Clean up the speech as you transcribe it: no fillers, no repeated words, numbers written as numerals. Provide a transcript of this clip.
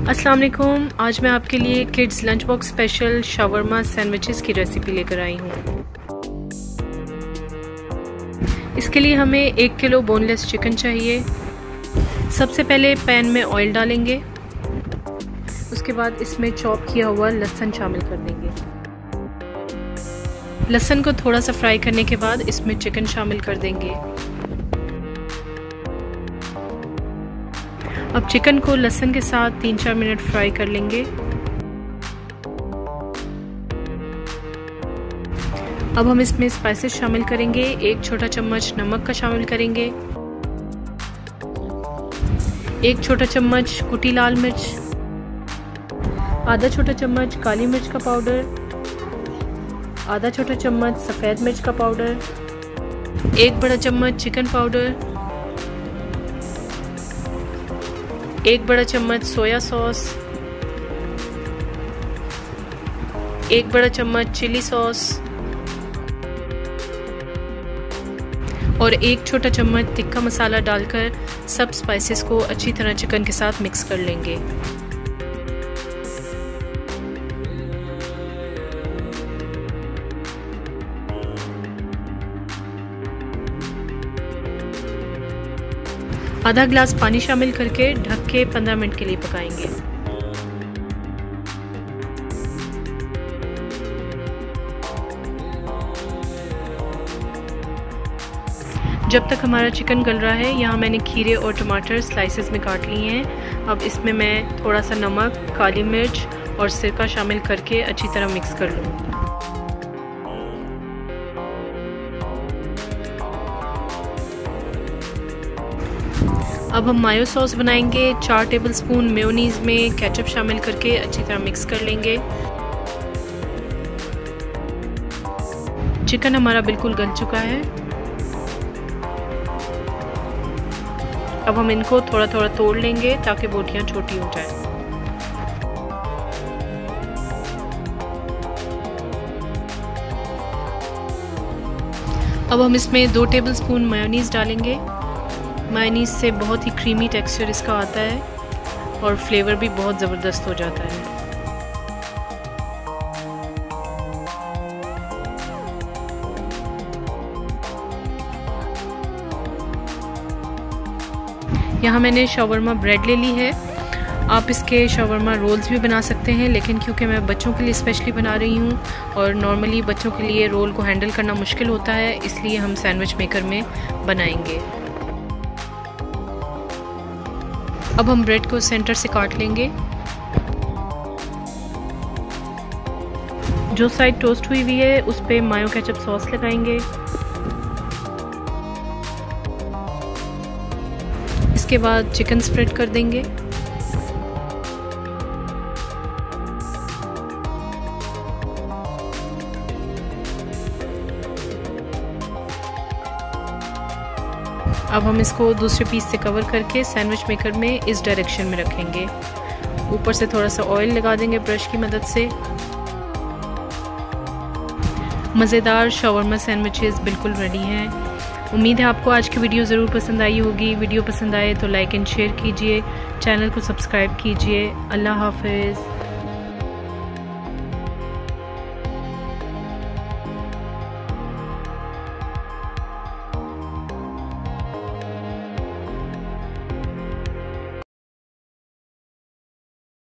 अस्सलाम वालेकुम। आज मैं आपके लिए kids lunch box special shawarma sandwiches की रेसिपी लेकर आई हूँ। इसके लिए हमें 1 किलो बोनलेस चिकन चाहिए। सबसे पहले पैन में ऑयल डालेंगे, उसके बाद इसमें चॉप किया हुआ लहसुन शामिल कर देंगे। लहसुन को थोड़ा सा फ्राई करने के बाद इसमें चिकन शामिल कर देंगे। अब चिकन को लहसुन के साथ 3-4 मिनट फ्राई कर लेंगे। अब हम इसमें स्पाइसेस शामिल करेंगे। 1 छोटा चम्मच नमक का शामिल करेंगे, 1 छोटा चम्मच कुटी लाल मिर्च, आधा छोटा चम्मच काली मिर्च का पाउडर, आधा छोटा चम्मच सफ़ेद मिर्च का पाउडर, 1 बड़ा चम्मच चिकन पाउडर, 1 बड़ा चम्मच सोया सॉस, 1 बड़ा चम्मच चिली सॉस और 1 छोटा चम्मच तिक्का मसाला डालकर सब स्पाइसेस को अच्छी तरह चिकन के साथ मिक्स कर लेंगे। आधा ग्लास पानी शामिल करके ढक के 15 मिनट के लिए पकाएंगे। जब तक हमारा चिकन गल रहा है, यहाँ मैंने खीरे और टमाटर स्लाइसेस में काट लिए हैं। अब इसमें मैं थोड़ा सा नमक, काली मिर्च और सिरका शामिल करके अच्छी तरह मिक्स कर लूँ। अब हम मायो सॉस बनाएंगे। 4 टेबलस्पून मेयोनीज में केचप शामिल करके अच्छी तरह मिक्स कर लेंगे। चिकन हमारा बिल्कुल गल चुका है। अब हम इनको थोड़ा थोड़ा तोड़ लेंगे ताकि बोटियां छोटी हो जाए। अब हम इसमें 2 टेबलस्पून मेयोनीज डालेंगे। मेयोनीज से बहुत ही क्रीमी टेक्सचर इसका आता है और फ्लेवर भी बहुत ज़बरदस्त हो जाता है। यहाँ मैंने शावरमा ब्रेड ले ली है। आप इसके शावरमा रोल्स भी बना सकते हैं, लेकिन क्योंकि मैं बच्चों के लिए स्पेशली बना रही हूँ और नॉर्मली बच्चों के लिए रोल को हैंडल करना मुश्किल होता है, इसलिए हम सैंडविच मेकर में बनाएंगे। अब हम ब्रेड को सेंटर से काट लेंगे। जो साइड टोस्ट हुई हुई है उस पे मायो केचप सॉस लगाएंगे। इसके बाद चिकन स्प्रेड कर देंगे। अब हम इसको दूसरे पीस से कवर करके सैंडविच मेकर में इस डायरेक्शन में रखेंगे। ऊपर से थोड़ा सा ऑयल लगा देंगे ब्रश की मदद से। मज़ेदार शावरमा सैंडविचेस बिल्कुल रेडी हैं। उम्मीद है आपको आज की वीडियो ज़रूर पसंद आई होगी। वीडियो पसंद आए तो लाइक एंड शेयर कीजिए, चैनल को सब्सक्राइब कीजिए। अल्लाह हाफ़िज़।